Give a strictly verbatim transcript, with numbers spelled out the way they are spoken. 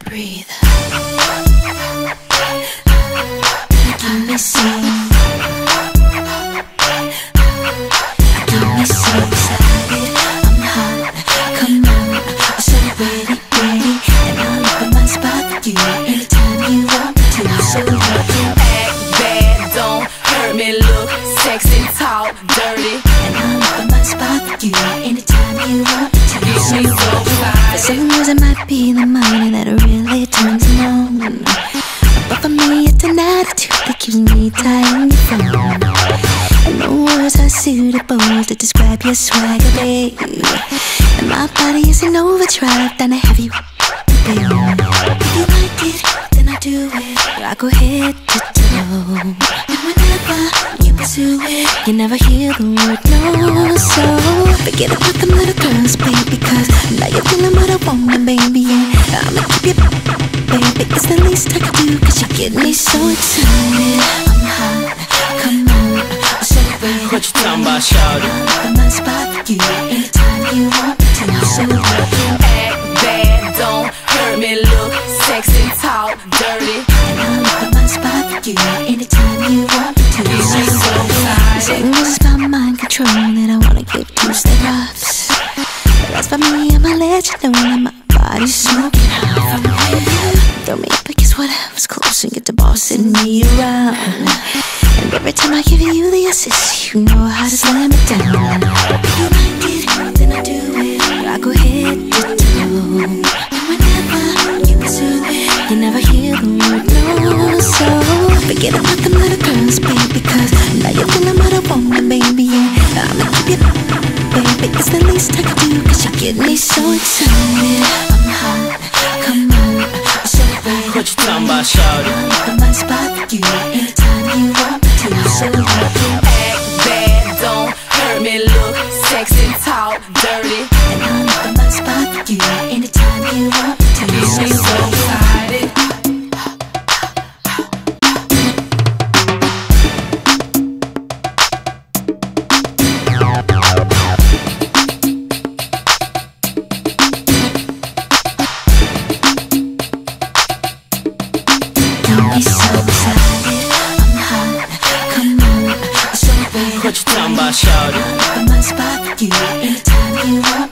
breathe. Give me some. Give me so excited. I'm hot. Come on, I'm so ready, ready. And I'll open my spot for you anytime you want me to. So you can act bad, don't hurt me. Look sexy, talk dirty. And I'll open my spot for you anytime you want me to. Get So me so for excited. some reason it might be the money that really turns me on. But for me it's an attitude that keeps me tight on your phone. And no words are suitable to describe your swagger, babe. And my body is in overdrive, down a heavy babe. If you like it, then I do it. I go head to toe. And whenever you pursue it, you never hear the word no. So forget about them little girls, baby, cause now you're feeling what I want, baby. Yeah, I'ma keep you, baby. It's the least I can do, cause you get me so excited. I'm hot, come on, I'm so ready. What you talking about, shawty? I'll open my spot for you anytime you want me to. So you can Act bad, don't hurt me. Look sexy, talk dirty. and I'll open my spot for you anytime you want me to. Get me so As excited. long as it's my mind control that I wanna give you step ups. But as for me, I'ma let you know that my body's smoking hot. Throw me up against whatever's close and get the bossing me around. And every time I give you the assist, you know how to slam it down. If you like it, then I do it. I go head to toe. And whenever you pursue it, you never hear the word no. So forget about them little girls, baby, cause now you're feeling what I want, baby. Yeah, I'ma keep you, baby. It's the least I can do, cause you get me so excited. I'm hot, come on, I'm so ready. What you talking about, shawty? I'll open my spot for you anytime you want me to. So you can Act bad, don't hurt me. Look sexy, talk dirty. and I'll open my spot for you anytime you want me to. Get So me you so can excited. get me so excited. I'm hot, come on, I'm so ready. What you talking about, shawty? I'll open my spot for you anytime you want